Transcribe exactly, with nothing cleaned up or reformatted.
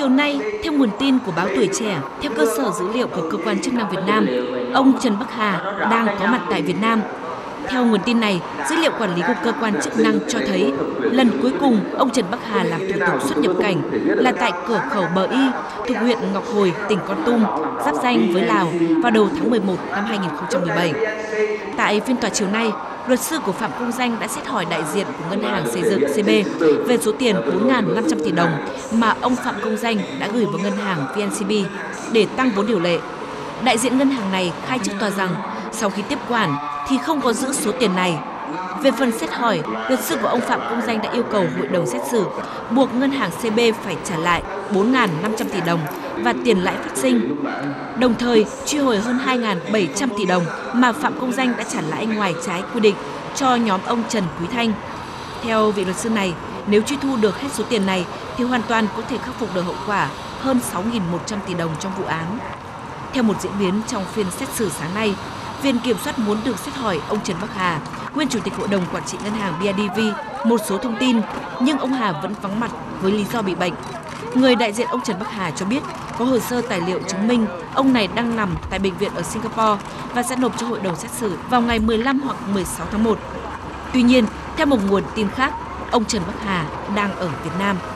Chiều nay, theo nguồn tin của báo Tuổi Trẻ, theo cơ sở dữ liệu của cơ quan chức năng Việt Nam, ông Trần Bắc Hà đang có mặt tại Việt Nam. Theo nguồn tin này, dữ liệu quản lý của cơ quan chức năng cho thấy lần cuối cùng ông Trần Bắc Hà làm thủ tục xuất nhập cảnh là tại cửa khẩu Bờ Y thuộc huyện Ngọc Hồi, tỉnh Kon Tum, giáp ranh với Lào vào đầu tháng mười một năm hai nghìn không trăm mười bảy. Tại phiên tòa chiều nay, luật sư của Phạm Công Danh đã xét hỏi đại diện của Ngân hàng Xây dựng xê bê về số tiền bốn nghìn năm trăm tỷ đồng mà ông Phạm Công Danh đã gửi vào ngân hàng vê en xê bê để tăng vốn điều lệ. Đại diện ngân hàng này khai trước tòa rằng sau khi tiếp quản thì không có giữ số tiền này. Về phần xét hỏi, luật sư của ông Phạm Công Danh đã yêu cầu hội đồng xét xử buộc ngân hàng xê bê phải trả lại bốn nghìn năm trăm tỷ đồng và tiền lãi phát sinh, đồng thời truy hồi hơn hai nghìn bảy trăm tỷ đồng mà Phạm Công Danh đã trả lãi ngoài trái quy định cho nhóm ông Trần Quý Thanh. Theo vị luật sư này, nếu truy thu được hết số tiền này thì hoàn toàn có thể khắc phục được hậu quả hơn sáu nghìn một trăm tỷ đồng trong vụ án. Theo một diễn biến trong phiên xét xử sáng nay, Viện Kiểm soát muốn được xét hỏi ông Trần Bắc Hà, nguyên Chủ tịch Hội đồng Quản trị Ngân hàng bê i đê vê, một số thông tin, nhưng ông Hà vẫn vắng mặt với lý do bị bệnh. Người đại diện ông Trần Bắc Hà cho biết có hồ sơ tài liệu chứng minh ông này đang nằm tại bệnh viện ở Singapore và sẽ nộp cho hội đồng xét xử vào ngày mười lăm hoặc mười sáu tháng một. Tuy nhiên, theo một nguồn tin khác, ông Trần Bắc Hà đang ở Việt Nam.